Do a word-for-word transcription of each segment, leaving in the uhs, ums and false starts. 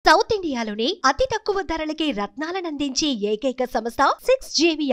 South ఇండియాలోనే అతి తక్కువ ధరలకి రత్నాలను అందించే ఏకైక సంస్థ సిక్స్ జేవియా.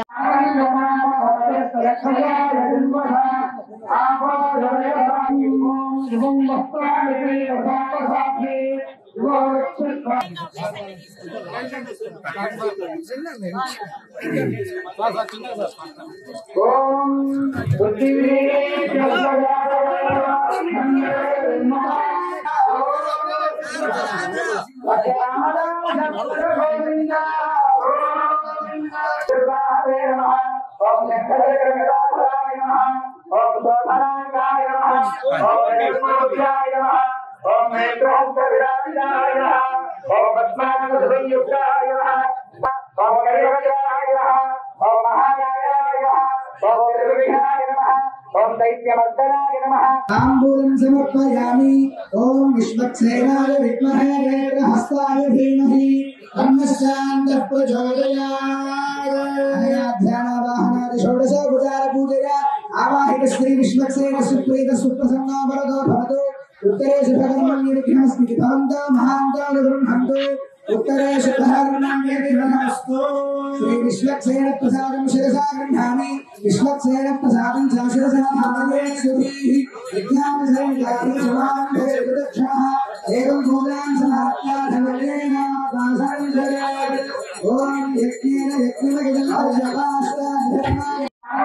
तांबूलं समर्पयामि। ओम विश्वक्सेनाय विद्महे वेत्रहस्ताय धीमहि तन्नः प्रचोदयात्। ध्यानावाहनादि षोडशोपचार पूजया आवाहित श्री विश्वक्सेन सुप्रीत सुप्रसन्नो वरदो भवतु। उत्तरे शुभकर्मण्यविघ्नस्मिति भवन्तो महान्तो निगृह्णन्तु। उत्तरे शुभकर्मण्यविघ्नस्तु। श्री विश्वक्सेन प्रसादं शिरसा गृह्णामि। विश्वक्सेन प्रसादं शिरसा धारये सुधीः विज्ञानसंज्ञानि समारम्भे विदक्षणः एवं मूलां समाप्त्या धनलेन वासं धरेत्। ॐ यज्ञेन यज्ञमगिलभजपास्ताद्धर्माय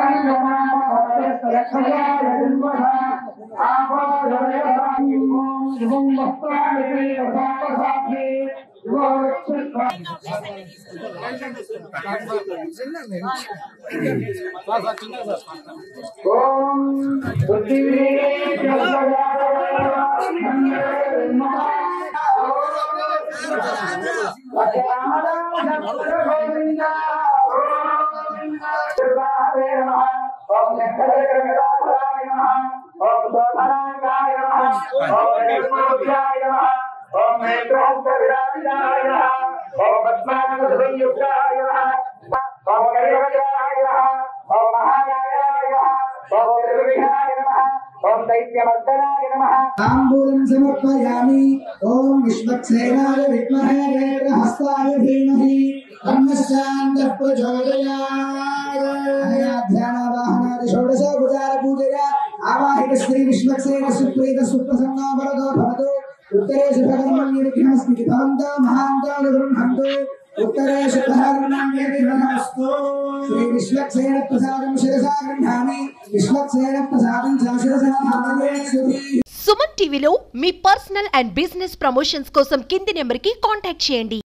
तांबूलं समर्पयामि। ओम विश्वक्सेनाय विद्महे वेत्रहस्ताय धीमहि तन्नः प्रचोदयात्। ध्यानावाहनादि षोडशोपचार पूजया आवाहित श्री विश्वक्सेन सुप्रीत सुप्रसन्नो वरदो भवतु। उत्तरे शुभकर्मण्यविघ्नस्मिति भवन्तो महान्तो निगृह्णन्तु। उत्तरे शुभकर्मण्यविघ्नस्तु। श्री विश्वक्सेन प्रसादं शिरसा गृह्णामि। विश्वक्सेन प्रसादं शिरसा धारये सुधीः। సుమన్ టీవీలో మీ పర్సనల్ అండ్ బిజినెస్ ప్రమోషన్స్ కోసం కింది నెంబర్కి కాంటాక్ట్ చేయండి.